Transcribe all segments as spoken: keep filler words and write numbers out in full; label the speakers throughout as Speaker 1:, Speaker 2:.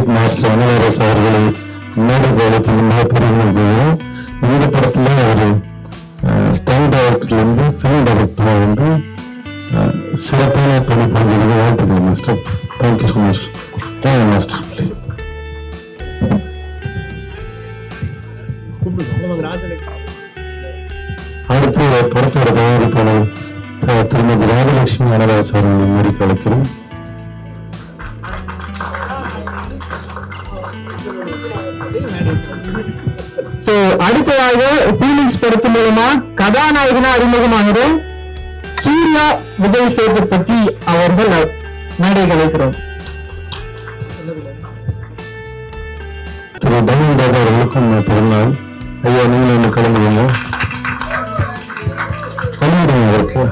Speaker 1: Music master அமலரசு அவர்களை மேடைக்கு அழைப்பது மிகப்பெரிய. இந்த படத்துல ஒரு ஸ்டண்ட் டைரக்டர்ல இருந்து ஃபிலிம் டைரக்டரா வந்து சிறப்பான பணி புரிஞ்சதுக்கு வாழ்த்துக்கள் master. Thank you so much. Thank you master. அடுத்து படத்தோட தயாரிப்பாளர் திருமதி ராஜலட்சுமி அனராஜ் அவர்களை மேடைக்கு அழைக்கிறோம்.
Speaker 2: சோ அடுத்ததாக ஃபீலிங்ஸ் படத்து மூலமா கதாநாயகனா அறிமுகமாகிற சூர்யா விஜய் சேதுபதி அவர்கள் மேடை கலைக்கிறோம்.
Speaker 1: திரு டவுன் பாபா அவர்களுக்கும் பிறந்தால் ஐயா நீங்கள் ஒன்று கலந்துவீங்க கலந்துடுங்க அவருக்கு.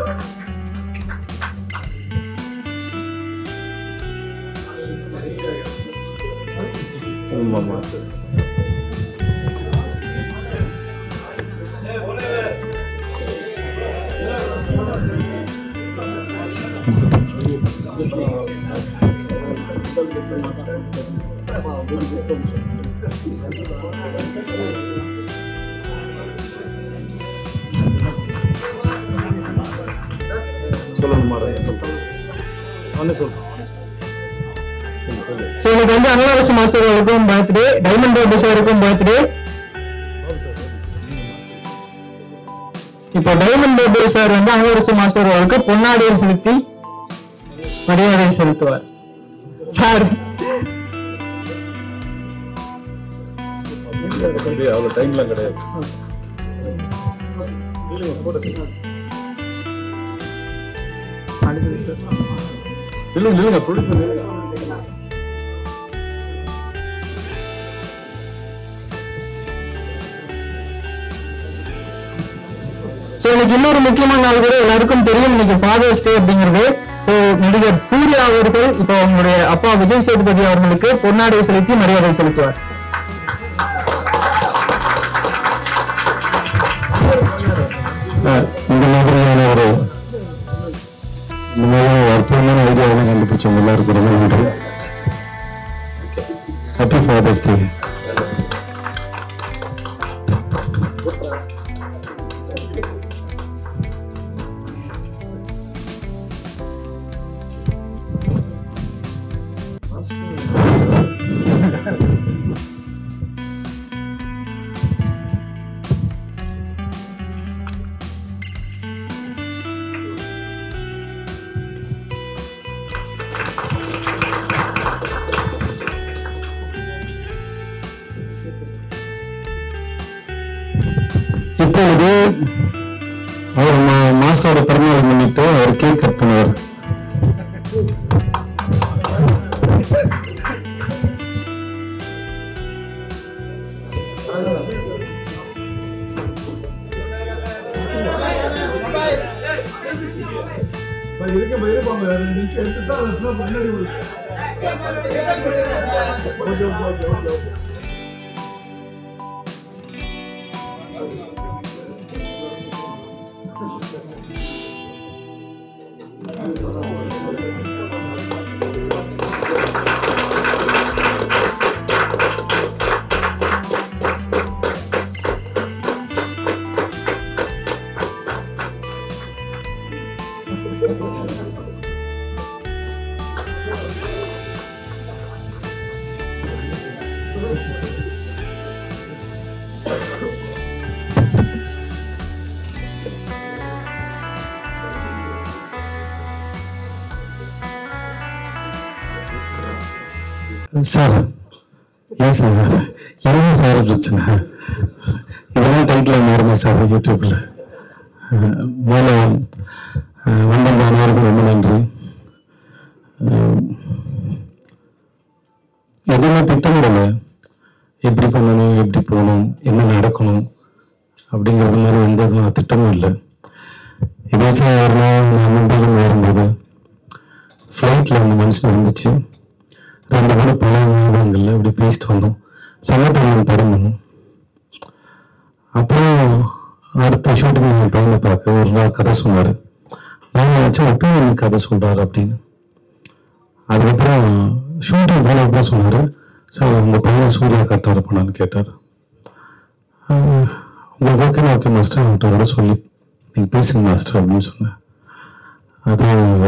Speaker 1: ஆமாம்மா சார்.
Speaker 2: எனக்கு வந்து அனலாரசு மாஸ்டர் அவருக்கும் பர்த்டே, டைமண்ட் பாபு சாருக்கும் பர்த்டே. இப்போ டைமண்ட் பாபு சார் வந்து அனலாரசு மாஸ்டர் அவருக்கு பொன்னாடியை செலுத்தி மரியாதை செலுத்துவார். சார்
Speaker 1: டைம்லாம் கிடையாது.
Speaker 2: சோ இன்னைக்கு இன்னொரு முக்கியமான நாள் கூட எல்லாருக்கும் தெரியும், இன்னைக்கு ஃபாதர்ஸ் டே அப்படிங்கிறது. சோ நடிகர் சூர்யா அவர்கள் இப்போ அவங்களுடைய அப்பா விஜய் சேதுபதி அவர்களுக்கு பொன்னாடை செலுத்தி மரியாதை செலுத்துவார்.
Speaker 1: இந்த மாதிரியான ஒரு இந்த மாதிரி அற்புதமான ஐடியாவை கண்டுபிடிச்சவங்க எல்லாருக்கும் ரொம்ப நன்றி. Happy father's day. இப்பொழுது அவர் மாஸ்டரோட பிறந்தநாள் முன்னிட்டு அவர் கேக் கட் பண்ணுவார். சார் ஏன் சார் என்ன சார் பிரச்சனை? இதெல்லாம் டைட்டில் மாறுமா சார் யூடியூப்ல? முதல்ல வந்திருந்த அனைவருக்கும் ரொம்ப நன்றி. எதுவுமே திட்டமிடலை, எப்படி பண்ணணும், எப்படி போகணும், என்ன நடக்கணும் அப்படிங்கிறது மாதிரி எந்த விதமான திட்டமும் இல்லை. ஏதாச்சும் வரணும். நான் மும்பையிலேருந்து வரும்போது ஃப்ளைட்டில் அந்த மனுஷன் இருந்துச்சு. ரெண்டு பேரும் பல ஞாபகங்கள்ல இப்படி பேசிட்டு வந்தோம். சமத்தமிழ் படம் பண்ணும். அப்புறம் அடுத்த ஷூட்டிங் என் பையனை பார்க்க ஒரு நாள் கதை சொன்னார். நான் நினச்சேன் எப்பயும் எனக்கு கதை சொல்கிறார் அப்படின்னு. அதுக்கப்புறம் ஷூட்டிங் போனப்போ சொன்னார், சார் உங்கள் பையன் சூர்யா கரெக்டாக இருப்பானான்னு கேட்டார். உங்களுக்கு ஓகே ஓகே மாஸ்டர் அவன்கிட்ட கூட சொல்லி நீங்கள் பேசுங்க மாஸ்டர் அப்படின்னு சொன்னேன். அது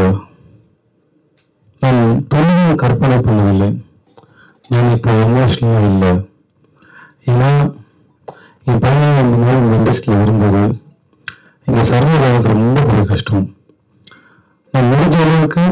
Speaker 1: நான் தொழிலும் கற்பனை பண்ணவில்லை. நான் இப்போ எமோஷ்னலாக இல்லை. ஏன்னா என் பையன் அந்த மாதிரி இந்த இண்டஸ்ட்ரியில் வரும்போது இங்கே சர்வர் ஆகிறது ரொம்ப பெரிய கஷ்டம். நான் முடிஞ்ச அளவுக்கு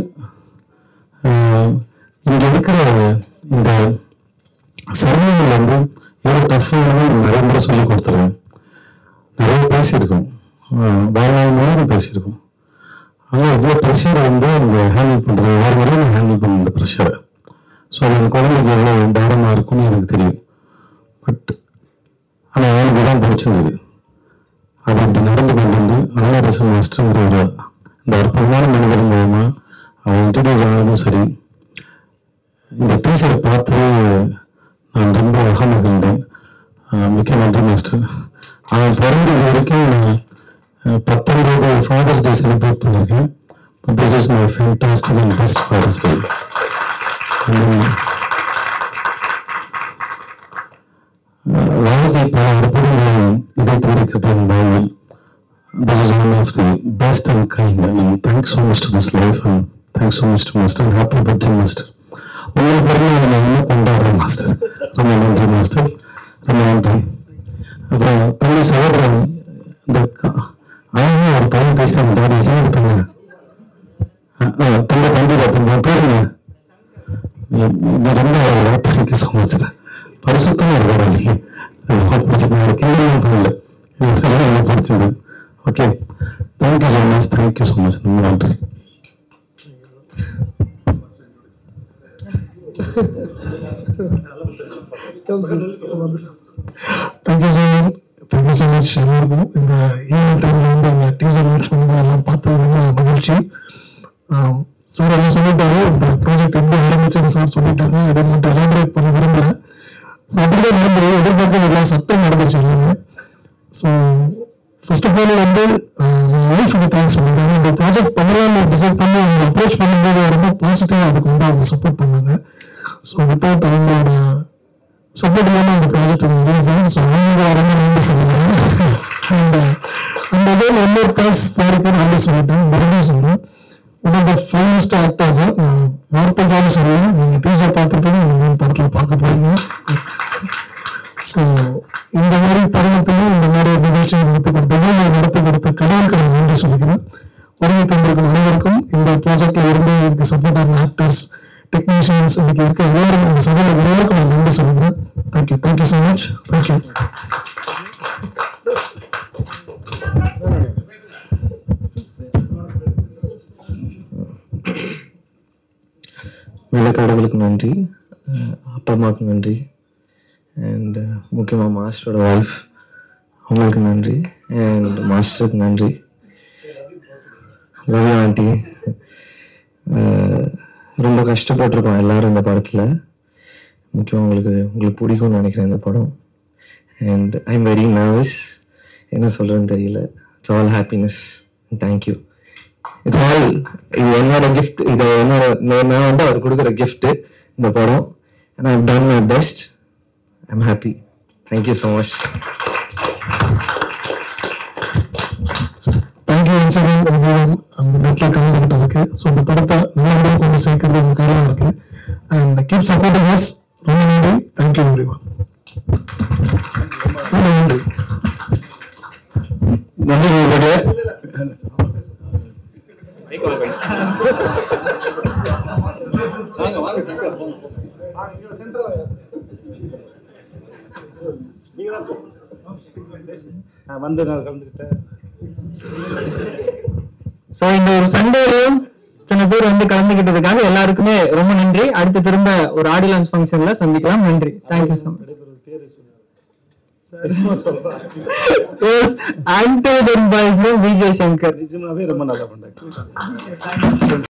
Speaker 1: இங்கே இருக்கிற இந்த சர்வர்கள் வந்து எவ்வளோ டஃப்பானது நிறைய முறை சொல்லி கொடுத்துருவேன். நிறைய பேசியிருக்கோம், வாழ்நாள் முழுவதும் பேசியிருக்கோம். ஆனால் இவ்வளோ ப்ரெஷரை வந்து அவங்க ஹேண்டில் பண்ணுறது ஒவ்வொரு முறையும் ஹேண்டில் பண்ண இந்த ப்ரெஷரை. ஸோ அது அந்த குழந்தைக்கு எவ்வளோ பாரமாக இருக்கும்னு எனக்கு தெரியும். பட் ஆனால் அவனுக்கு தான் பிடிச்சிருந்தது. அது இப்படி நடந்து கொண்டு வந்து அனலரசன் மாஸ்டர்ங்கிற ஒரு இந்த அற்புதமான மனிதர் மூலமாக அவன் இன்ட்ரடியூஸ் ஆனதும் சரி, இந்த டீச்சரை பார்த்து நான் ரொம்ப அகமகிழ்ந்தேன். மிக்க நன்றி மாஸ்டர். அவன் பிறந்த இது வரைக்கும் நான் பத்தொன்பது ஃபாதர்ஸ் டே செலிப்ரேட் பண்ணியிருக்கேன். But this is my fantastic and best father's day. வாழ்க்கை பல அற்புதங்களை நிகழ்த்தியிருக்கிறது என் வாழ்வில். This is one of the best and kind. I mean, thanks so much to this life and thanks so much to Master. Happy birthday, Master. உங்களை பிறகு நான் இன்னும் கொண்டாடுறேன் master. ரொம்ப நன்றி மாஸ்டர், ரொம்ப நன்றி. அப்புறம் தம்பி சகோதரன் இந்த அழகாக ஒரு பையன் பேசிட்டாங்க. தாடி வச்சு பண்ண தம்பி தம்பி தம்பி பேருங்க ரொம்ப தேங்க்யூ ஸோ மச். பரிசுத்தமாக இருக்கிற நீங்கள் பிடிச்சிருந்தேன் கேள்வியும் பண்ணல, எனக்கு பிடிச்சது. Okay, thank you so much, thank you so much. ரொம்ப நன்றி.
Speaker 3: Thank you so much, thank you so much எல்லாருக்கும். இந்த ஈவினிங் டைமில் வந்து அந்த டீசர் லான்ச் பண்ணி எல்லாம் பார்த்து ரொம்ப மகிழ்ச்சி. சார் எல்லாம் சொல்லிட்டாரு, இந்த ப்ராஜெக்ட் எப்படி ஆரம்பிச்சது சார் சொல்லிட்டாங்க. இதை மட்டும் எலாபரேட் பண்ண விரும்பல. ஸோ அப்படிதான் நடந்தது, எதிர்பார்க்க எல்லா சட்டம் நடந்துச்சு எல்லாமே. ஸோ ஃபர்ஸ்ட் ஆஃப் ஆல் வந்து ஒய்ஃபுக்கு தேங்க்ஸ் சொல்லிடுறேன். இந்த ப்ராஜெக்ட் பண்ணலாம்னு டிசைட் பண்ணி அவங்க அப்ரோச் பண்ணும்போது ரொம்ப பாசிட்டிவாக அதுக்கு வந்து அவங்க சப்போர்ட் பண்ணாங்க. ஸோ வித்தவுட் அவங்களோட சப்போர்ட் இல்லாமல் அந்த ப்ராஜெக்ட் ரிலீஸ் ஆகும். ஸோ அவங்க ரொம்ப நன்றி சொல்லுறேன். அண்ட் அந்த இதில் இன்னொரு தேங்க்ஸ் சாருக்கு நன்றி சொல்லிட்டேன், மறுபடியும் சொல்கிறேன். One of the finest actors sir. நான் வார்த்தைக்காக சொல்லுவேன், நீங்கள் டீச்சர் பார்த்துருப்பீங்க, நீங்கள் படத்தில் பார்க்க போறீங்க. ஸோ இந்த மாதிரி தருணத்துக்கு இந்த மாதிரி ஒரு நிகழ்ச்சியை நடத்தி கொடுத்தது, நடத்தி கொடுத்த கடவுளுக்கு நான் நன்றி சொல்லிக்கிறேன். உரிமை தந்திருக்கும் அனைவருக்கும், இந்த ப்ராஜெக்ட்ல இருந்து எனக்கு சப்போர்ட் ஆன ஆக்டர்ஸ், டெக்னீஷியன்ஸ், இன்னைக்கு இருக்க எல்லாரும் இந்த சபையில் எல்லாருக்கும் நான் நன்றி சொல்லிக்கிறேன். Thank you, thank you so much. Thank you.
Speaker 4: கடவுளுக்கு நன்றி, அப்பா அம்மாவுக்கு நன்றி, அண்ட் முக்கியமாக மாஸ்டரோட ஒய்ஃப் அவங்களுக்கு நன்றி, அண்ட் மாஸ்டருக்கு நன்றி. ரவி ஆண்டி, ரொம்ப கஷ்டப்பட்டிருக்கோம் எல்லாரும் இந்த படத்தில். முக்கியமாக உங்களுக்கு உங்களுக்கு பிடிக்கும்னு நினைக்கிறேன் இந்த படம். And I am very nervous, என்ன சொல்கிறேன்னு தெரியல. It's all happiness. Thank you. It's all இது என்னோட கிஃப்ட். இது என்னோட நான் வந்து அவர் கொடுக்குற கிஃப்ட் இந்த படம். And I have done my best. I am happy. Thank you so much.
Speaker 3: Thank you once again everyone அந்த நெட்டில் கலந்துக்கிட்டதுக்கு. ஸோ இந்த படத்தை நல்லபடியாக கொண்டு சேர்க்கறது உங்கள் கையில் இருக்கு. And keep supporting us. ரொம்ப நன்றி. Thank you everyone. நன்றி
Speaker 1: நன்றி உங்களுடைய வந்து நான் கலந்துக்கிட்டேன்.
Speaker 2: ஸோ இந்த ஒரு சண்டேலையும் சில பேர் வந்து கலந்துக்கிட்டதுக்காக எல்லாருக்குமே ரொம்ப நன்றி. அடுத்து திரும்ப ஒரு ஆடி லான்ச் ஃபங்க்ஷன்ல சந்திக்கலாம். நன்றி. Thank you so much. Until then, bye from Vijay Shankar.
Speaker 1: நிஜமாவே ரொம்ப நல்லா பண்ணாங்க.